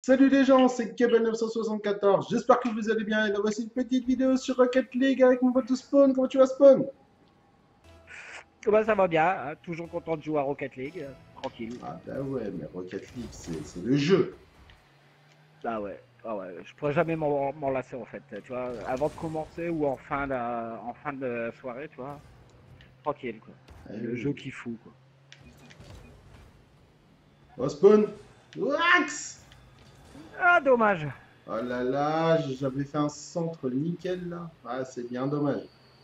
Salut les gens, c'est Kebel974. J'espère que vous allez bien. Et là, voici une petite vidéo sur Rocket League avec mon pote Spawn. Comment tu vas, Spawn? Bah, ça va bien, hein, toujours content de jouer à Rocket League, tranquille. Ah bah ouais, mais Rocket League, c'est le jeu. Ah ouais, je pourrais jamais m'en lasser en fait, tu vois, avant de commencer ou en fin de soirée, tu vois, tranquille quoi. Ah Le oui. jeu qui fout quoi. Oh, Spawn. Wax. Ah dommage. Oh là là, j'avais fait un centre nickel là. Ah, c'est bien dommage.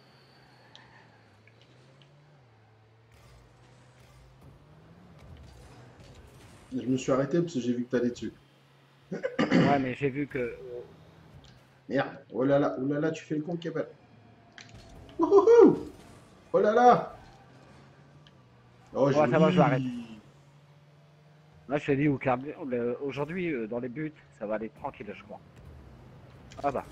Je me suis arrêté parce que j'ai vu que t'allais dessus. Ouais mais j'ai vu que... Merde. Oh là là, tu fais le con, Kebel. Wouhouhou. Oh là là. Oh, Ouais ça va, je l'arrête. joli. Là je t'ai dit, aujourd'hui dans les buts, ça va aller tranquille je crois. Ah bah.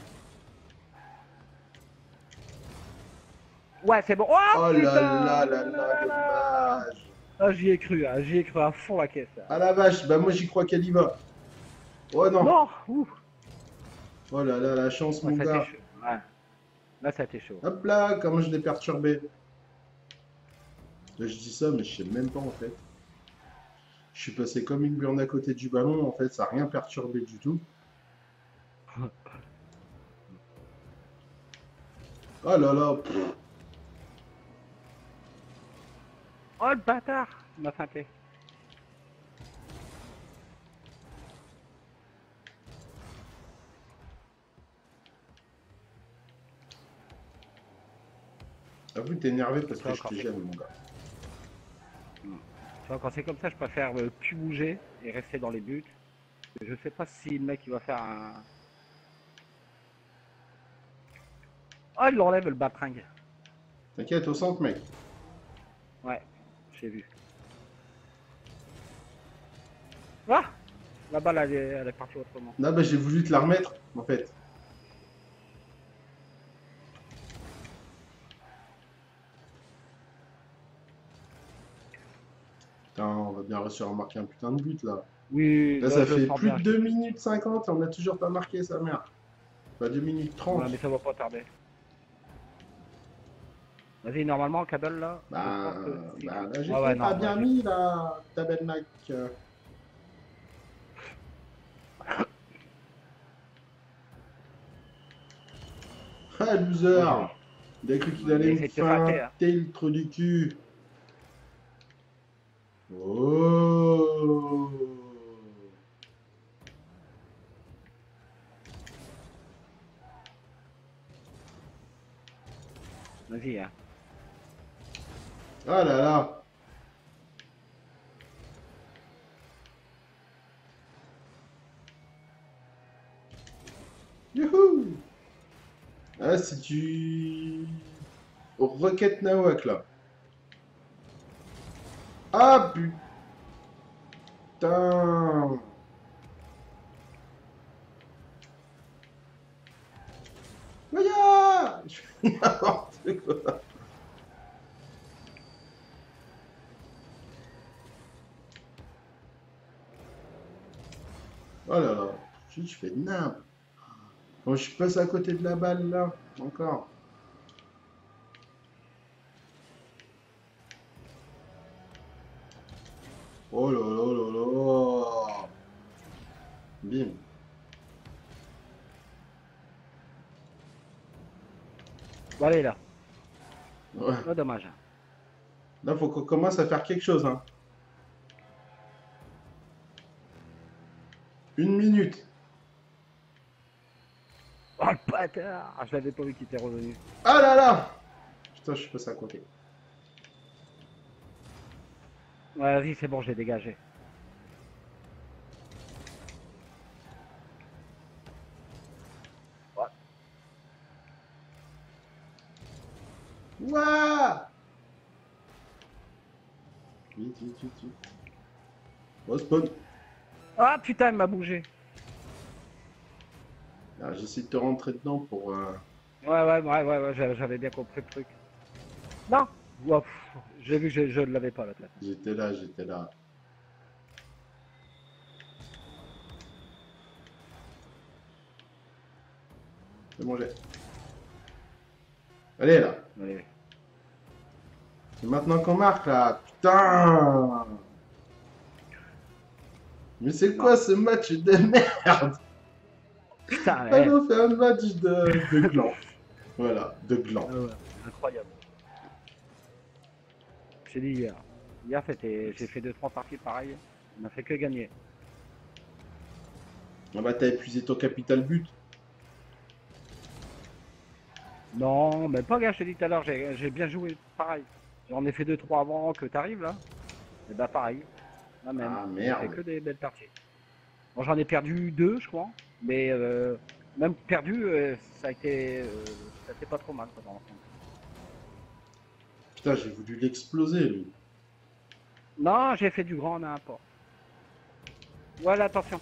Ouais c'est bon. Oh Oh là là putain là là, dommage. Ah j'y ai cru à fond la caisse là. Ah la vache, bah moi j'y crois qu'elle y va. Oh non. Non ouh. Oh là là, la chance, Ouais, mon ça a été gars. chaud. Ouais, là ça a été chaud. Hop là, comment je l'ai perturbé. Là, je dis ça, mais je sais même pas en fait. Je suis passé comme une burne à côté du ballon, en fait, ça n'a rien perturbé du tout. Oh là là, pff. Oh le bâtard! Il m'a feinté. Avoue, t'es énervé parce Tu que vois, je te gêne, mon gars. quand c'est comme ça, je préfère plus bouger et rester dans les buts. Je sais pas si le mec il va faire un. Oh, il l'enlève le batringue. T'inquiète, au centre, mec. Ouais, j'ai vu. Ah! La balle elle est partie autrement. Là, bah, j'ai voulu te la remettre, en fait. Putain, on va bien réussir à marquer un putain de but, là. Oui, Là, là ça je le fait sens plus bien, de je te 2 dis. minutes 50 et on n'a toujours pas marqué, sa mère. Pas 2 minutes Ouais, 30. mais ça va pas tarder. Vas-y, normalement, le câble là, je pense que si tu. Là, j'ai Ah ouais, fait pas non, ouais, bien j'ai. mis, là, tabernacle. Ah, Ouais, loser. joli. Il a cru qu'il Ouais, il a allait me essayé de te feinter, hein. feinter le trou du cul. Oh. Vas-y, hein. Ah là là. Youhou. Ah, si tu... Rocket Nawak, là. Ah, putain. Voyage. Je fais n'importe quoi. Oh là là. Je fais n'importe. Quand je passe à côté de la balle, là. Encore. Oh là là là là. Bim. Bon, allez là. Ouais. Oh, dommage. Là, faut qu'on commence à faire quelque chose, hein. 1 minute. Oh le bâtard! Ah, je l'avais pas vu qu'il était revenu. Ah là là. Putain, je suis passé à côté. Ouais, vas-y, c'est bon, j'ai dégagé. Ouais. Ouah. Vite, vite, vite, vite. Oh, spawn. Ah putain, il m'a bougé. Ah, j'essaie de te rentrer dedans pour... Ouais, j'avais bien compris le truc. Non! Ouais, j'ai vu que je ne l'avais pas là. J'étais là, j'étais là. C'est bon, j'ai. Allez, là. Allez. C'est maintenant qu'on marque, là. Putain. Mais c'est quoi ce match de merde? Putain, Ah non, c'est un match de gland. Voilà, de gland. ouais, incroyable. J'ai dit hier. Hier, j'ai fait 2-3 parties pareilles. On n'a fait que gagner. Ah bah, t'as épuisé ton capital but. Non, même pas, gars, je t'ai dit tout à l'heure, j'ai bien joué pareil. J'en ai fait 2-3 avant que t'arrives là. Et bah pareil. Là même. Ah, J'ai merde. fait que des belles parties. Bon, j'en ai perdu 2, je crois. Mais même perdu, ça a été pas trop mal quoi, dans l'ensemble. Putain, j'ai voulu l'exploser, lui. Non, j'ai fait du grand n'importe. Voilà, attention.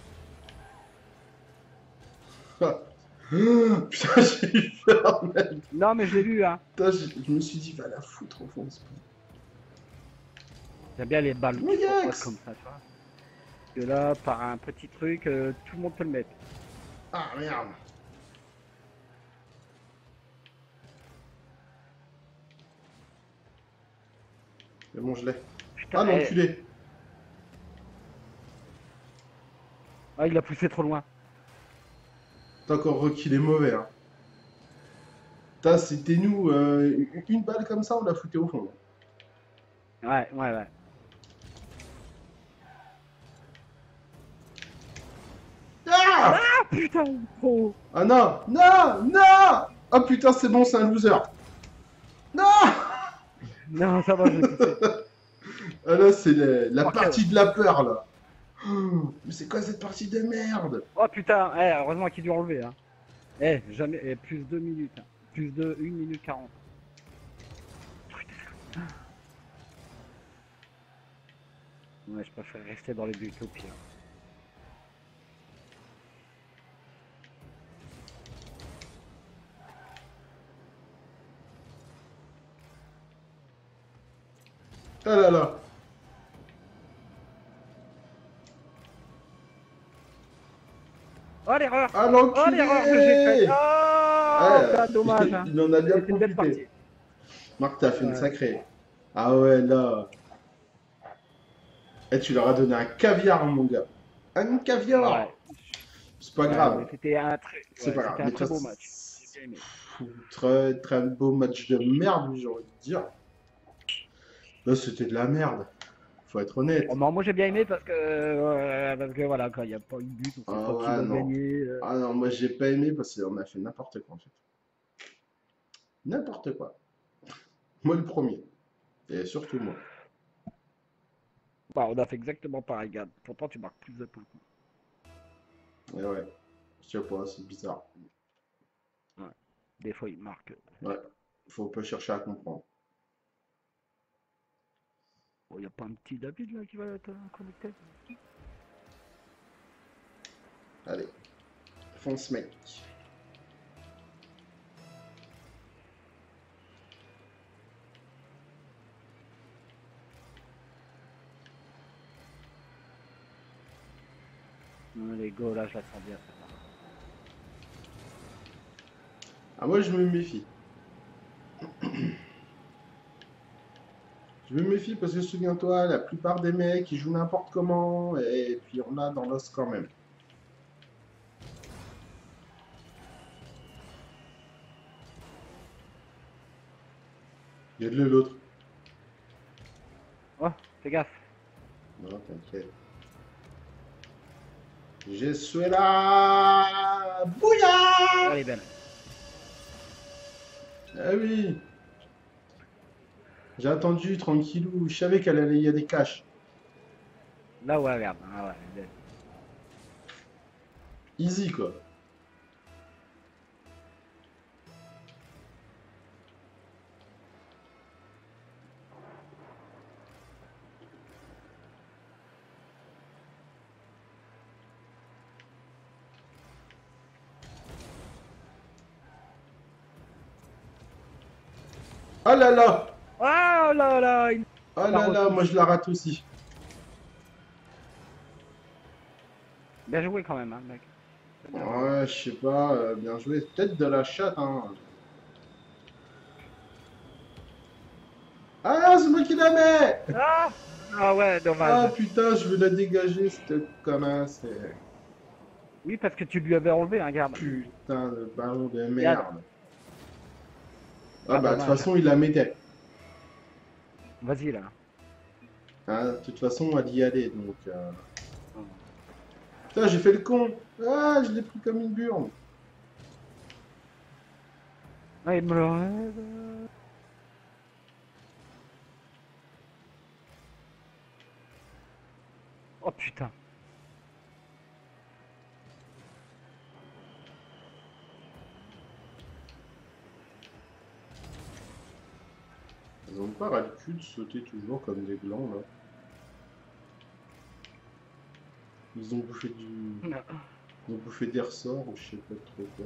Putain, j'ai eu peur, mec. Non, mais je l'ai vu, hein. Putain, je me suis dit, va la foutre au fond. J'aime bien les balles Oui, qui sont Axe. comme ça, tu vois. Parce que là, par un petit truc, tout le monde peut le mettre. Ah, merde. C'est bon, je l'ai. Putain, Ah, l'enculé. Ah, il a poussé trop loin. T'as encore Rocky, il est mauvais, hein. Putain, c'était nous, une balle comme ça, on l'a fouté au fond. Ouais, ouais, ouais. Ah, Ah, putain, trop. ah non, non, non. Ah putain, c'est bon, c'est un loser. Non. Non, ça va, je l'ai poussé. Ah là, c'est la Ok. partie de la peur, là. Oh, mais c'est quoi cette partie de merde? Oh putain, heureusement qu'il a dû enlever, hein. Jamais, plus 2 minutes, hein. Plus de 1 minute 40. Ouais, je préfère rester dans les buts au pire. Ah là là. Oh l'erreur! Ah Oh l'erreur que j'ai faite! l'enculé. Oh, Ouais, c'est dommage, hein. il en a bien C'était une belle profité. partie. Marc, t'as fait une Ouais. sacrée. Ah ouais, là. Eh, tu leur as donné un caviar, mon gars. Un caviar. Ouais. C'est pas Ouais, grave. mais c'était un très, C'est ouais, pas grave. c'était un Mais très toi, beau match. J'ai bien aimé. très, très beau match de merde, j'ai envie de dire. Là, c'était de la merde. Faut être honnête. Oh, non, moi j'ai bien aimé parce que voilà, quand il n'y a pas eu de but, on sait Ah pas qui ouais, va non. gagner. Ah non, moi, j'ai pas aimé parce qu'on a fait n'importe quoi, en fait. N'importe quoi. Moi, le premier. Et surtout moi. Bah, on a fait exactement pareil, regarde. Pourtant, tu marques plus de points. Et ouais. Je sais pas, c'est bizarre. Ouais. Des fois, il marque. Ouais. Faut pas chercher à comprendre. Oh, il n'y a pas un petit David là qui va être connecté? Allez. Fonce, mec. Les go là, je la sens bien. Ah, moi, je me méfie. Je me méfie parce que souviens-toi, la plupart des mecs, ils jouent n'importe comment et puis on a dans l'os quand même. Aide-le l'autre. Oh, fais gaffe. Non, t'inquiète. Je suis là. Bouillard. Elle est belle. Ah oui. J'ai attendu tranquillou. Je savais qu'elle allait y a des caches. Là, ouais, regarde. Ah ouais, elle est belle. Easy quoi. Oh là là. Oh là là, il Oh là là, moi je la rate aussi. bien joué quand même, hein, mec. C'est bien joué. Ouais, je sais pas, bien joué. Peut-être de la chatte, hein. Ah, c'est moi qui la mets! Ah! Ah ouais, Ah dommage. putain, je veux la dégager, cette connasse. Oui, parce que tu lui avais enlevé un garde. Putain de ballon de Regarde. merde. Ah Ah, bah, de toute dommage. façon, il la mettait. Vas-y, là. Hein, de toute façon, elle y allait, donc... Hmm. Putain, j'ai fait le con. Ah, je l'ai pris comme une burne. Ah, il me le... Oh, putain. Ils ont pas ras le cul de sauter toujours comme des glands, là. Ils ont bouffé du... Ils ont bouffé des ressorts ou je sais pas trop quoi.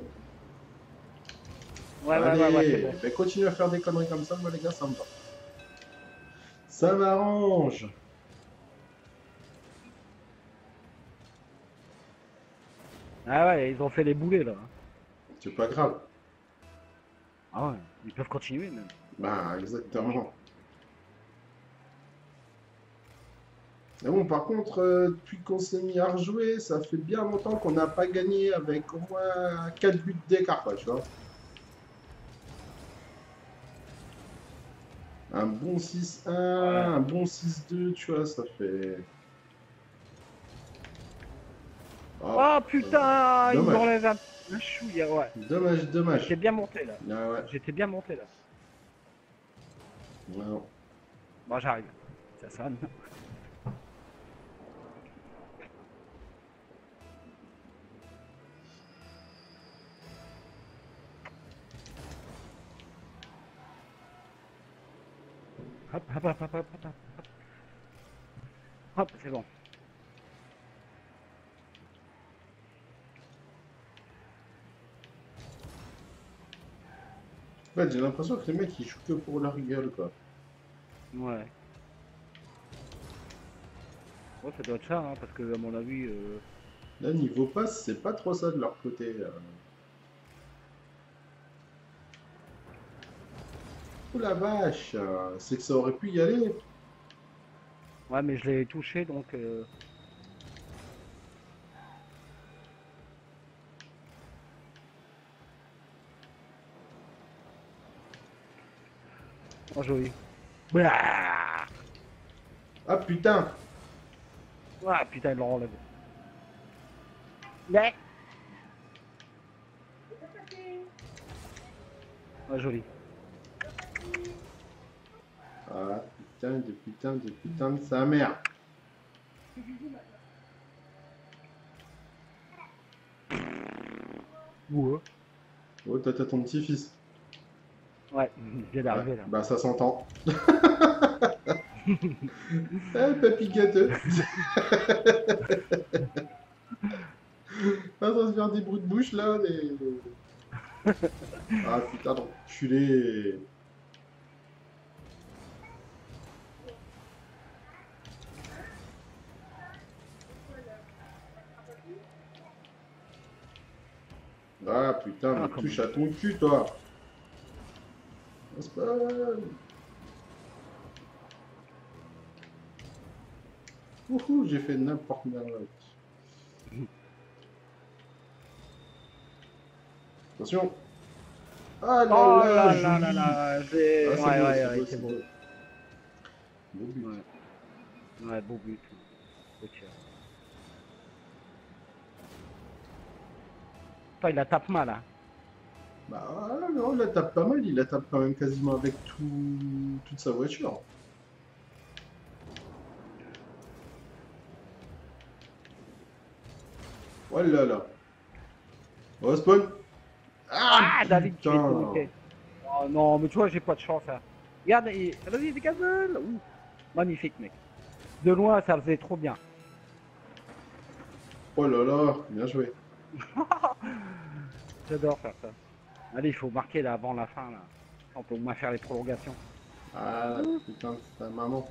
Ouais, c'est Allez, bon. ben continue à faire des conneries comme ça, moi les gars, ça me va. Ça m'arrange. Ah ouais, ils ont fait les boulets, là. C'est pas grave. Ah ouais, ils peuvent continuer, même. Bah, exactement. Et bon, par contre, depuis qu'on s'est mis à rejouer, ça fait bien longtemps qu'on n'a pas gagné avec au moins 4 buts d'écart, quoi, tu vois. Un bon 6-1, Ouais. un bon 6-2, tu vois, ça fait... Oh, Oh, putain, il dommage. m'enlève un chouïa, ouais. Dommage, dommage. J'étais bien monté, là. Ah ouais. J'étais bien monté, là. Non. Bon, j'arrive. Ça sonne. Hop, hop, hop, hop, hop, hop. Hop, c'est bon. En fait, j'ai l'impression que les mecs, ils jouent que pour leur gueule, quoi. Ouais. Ouais, ça doit être ça, hein, parce que, à mon avis... Là, niveau passe, c'est pas trop ça de leur côté. Oh la vache, c'est que ça aurait pu y aller. Ouais, mais je l'ai touché, donc... Oh, joli. Ouah, Ah putain! ah, putain, il l'a enlevé. Ouais. Ah, joli. Ah putain de putain de putain de sa mère. Ouais. Oh, t'as ton petit-fils. Ouais, il vient Ouais, d'arriver, là. bah ça s'entend. Eh, papy gâteux. Ah, ça va se faire des bruits de bouche là. Ah putain d'enculé. Ah putain, Ah, mais comme touche il à ton cul toi. Ah, c'est pas mal. Wouhou, j'ai fait n'importe quoi. est. Attention. Ah là Oh là, là là là joli. là, Ah, ouais, ouais, c'est ouais, beau, c'est c'est beau. beau. Beau but. Ouais, ouais, beau but. Beau tir. Toi, il la tape mal, hein. Bah ah, non, il la tape pas mal, il la tape quand même quasiment avec toute sa voiture. Oh là là. Oh, spawn. Ah Ah, David, tu es putain. niqué. Oh non, mais tu vois, j'ai pas de chance, hein. Regarde, vas-y, dégage-le. Ouh, magnifique, mec. De loin, ça faisait trop bien. Oh là là, bien joué. J'adore faire ça. Allez, il faut marquer là avant la fin, là. On peut au moins faire les prolongations. Ah putain, c'est ta maman.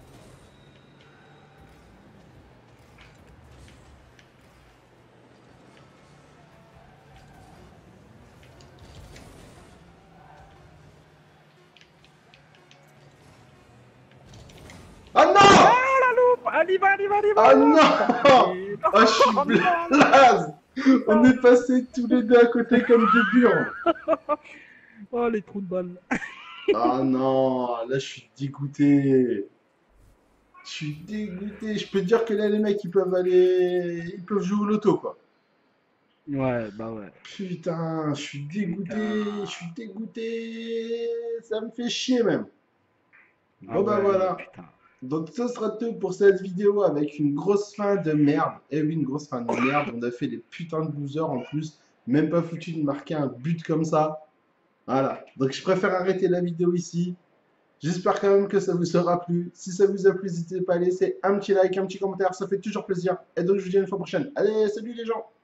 On y va. Ah non! Et- Ah, je suis blaze! On est passés tous les deux à côté comme des burnes. Oh, les trous de balle. Ah non, là je suis dégoûté. Je suis dégoûté. Je peux te dire que là les mecs ils peuvent jouer au loto quoi. Ouais, bah ouais. Putain, je suis dégoûté, Putain. je suis dégoûté. Ça me fait chier même. Ah Bon bah ouais, voilà. putain. Donc ce sera tout pour cette vidéo avec une grosse fin de merde. Eh oui, une grosse fin de merde. On a fait des putains de losers en plus. Même pas foutu de marquer un but comme ça. Voilà. Donc je préfère arrêter la vidéo ici. J'espère quand même que ça vous aura plu. Si ça vous a plu, n'hésitez pas à laisser un petit like, un petit commentaire. Ça fait toujours plaisir. Et donc je vous dis à une fois prochaine. Allez, salut les gens!